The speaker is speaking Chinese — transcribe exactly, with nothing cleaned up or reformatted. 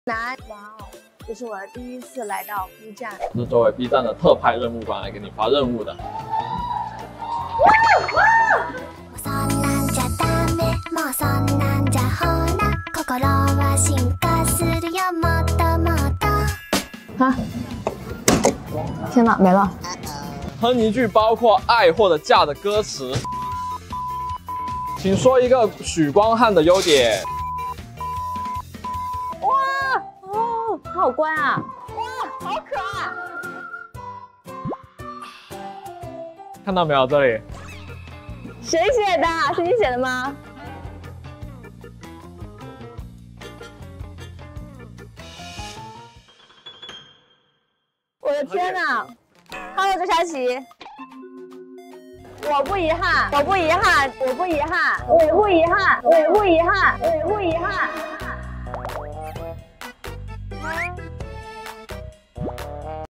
难。哇哦，这是我的第一次来到 B 站， 我是作为 B 站的特派任务官来给你发任务的。 啊！天哪，没了。 哼一句包括爱或者嫁的歌词，请说一个许光汉的优点。 哇哦，他好乖啊！哇，好可爱！ 看到没有？这里谁写的？是你写的吗？我的天哪 ！Hello， 周佳琪，我不遗憾，我不遗憾，我不遗憾，我不遗憾，我不遗憾，我不遗憾。